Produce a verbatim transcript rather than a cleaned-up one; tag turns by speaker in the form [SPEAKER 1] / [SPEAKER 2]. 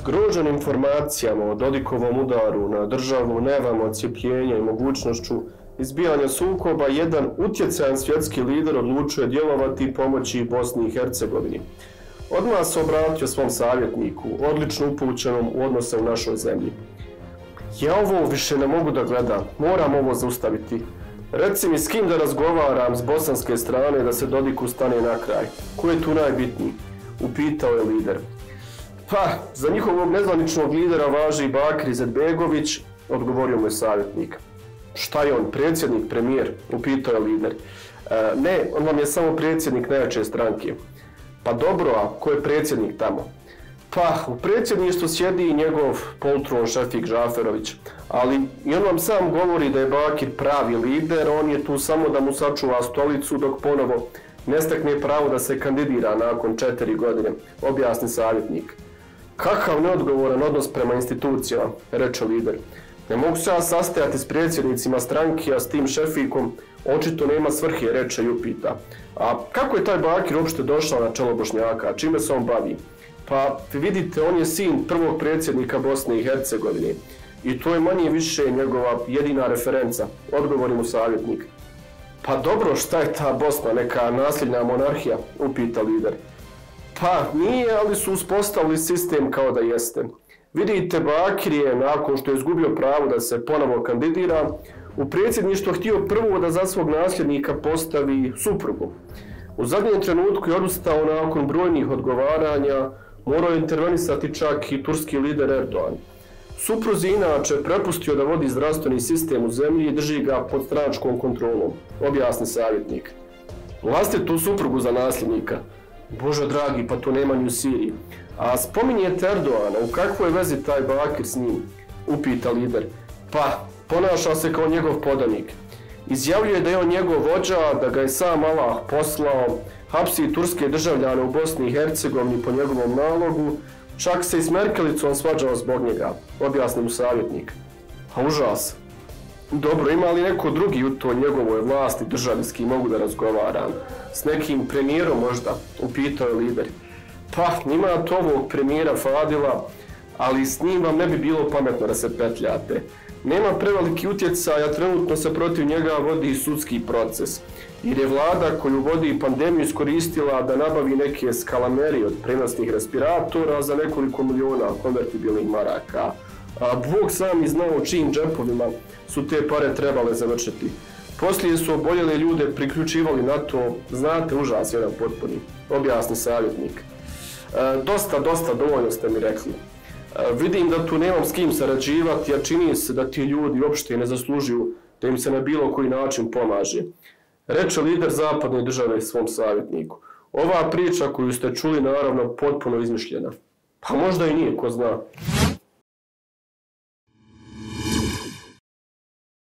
[SPEAKER 1] Zgrožen informacijama o Dodikovom udaru na državu, nevama odcjepljenja i mogućnošću izbijanja sukoba, jedan utjecajan svjetski lider odlučuje djelovati i pomoći Bosni i Hercegovini. Odmah se obratio svom savjetniku, odlično upućenom u odnose u našoj zemlji. Ja ovo više ne mogu da gledam, moram ovo zaustaviti. Reci mi s kim da razgovaram s bosanske strane da se Dodiku stane na kraj. Ko je tu najbitniji? Upitao je lider. Pa, za njihovog nezvaničnog lidera važi Bakir Izetbegović, odgovorio mu je savjetnik. Šta je on, predsjednik, premijer? Upitao je lider. E, ne, on vam je samo predsjednik najjače stranke. Pa dobro, a ko je predsjednik tamo? Pa, u predsjedništvu sjedi i njegov poltron Šefik Žaferović, ali i on vam sam govori da je Bakir pravi lider, on je tu samo da mu sačuva stolicu dok ponovo ne stekne pravo da se kandidira nakon četiri godine, objasni savjetnik. Kakav neodgovoran odnos prema institucijama, reče lider. Ne mogu se ja sastajati s predsjednicima stranke, a s tim Šefikom očito nema svrhe, reče i upita. A kako je taj Bakir uopšte došao na čelo Bošnjaka, čime se on bavi? Pa vidite, on je sin prvog predsjednika Bosne i Hercegovine i to je manje više njegova jedina referenca, odgovori mu savjetnik. Pa dobro, šta je ta Bosna, neka nasljedna monarhija, upita lider. Pa nije, ali su uspostavili sistem kao da jeste. Vidite, Bakir je, nakon što je izgubio pravo da se ponovo kandidira, u predsjedništvo htio prvo da za svog nasljednika postavi suprugu. U zadnjem trenutku je odustao nakon brojnih odgovaranja, morao je intervenisati čak i turski lider Erdogan. Supruzi inače prepustio da vodi zdravstveni sistem u zemlji i drži ga pod stranačkom kontrolom, objasni savjetnik. Vlastitu suprugu za nasljednika. Bože dragi, pa to nema ni u Siriji. A spominjete Erdogana, u kakvoj vezi taj Bakir s njim? Upita lider. Pa, ponaša se kao njegov podanik. Izjavljuje da je on njegov vođa, da ga je sam Allah poslao, hapsi turske državljane u Bosni i Hercegovini po njegovom nalogu, čak se i s Merkelicom svađao zbog njega, objasni mu savjetnik. A užas. Dobro, ima li neko drugi u toj njegovoj vlasti državi s kim mogu da razgovaram? S nekim premijerom možda, upitao je lider. Pa, ima to ovog premijera Fadila, ali s njim vam ne bi bilo pametno da se petljate. Nema preveliki utjecaj, a trenutno se protiv njega vodi sudski proces. Jer je vlada koju vodi pandemiju iskoristila da nabavi neke skalamerije od prenosnih respiratora za nekoliko miliona konvertibilnih maraka. A Bog sam i znao u čijim džepovima su te pare trebale završiti. Poslije su oboljele ljude priključivali na to, znate, užas jedan potpuni, objasni savjetnik. E, dosta, dosta, dovoljno ste mi rekli. E, vidim da tu nemam s kim sarađivati, a čini se da ti ljudi uopšte ne zaslužuju da im se na bilo koji način pomaže. Reče lider zapadne države svom savjetniku. Ova priča koju ste čuli naravno potpuno izmišljena. Pa možda i nije, ko zna.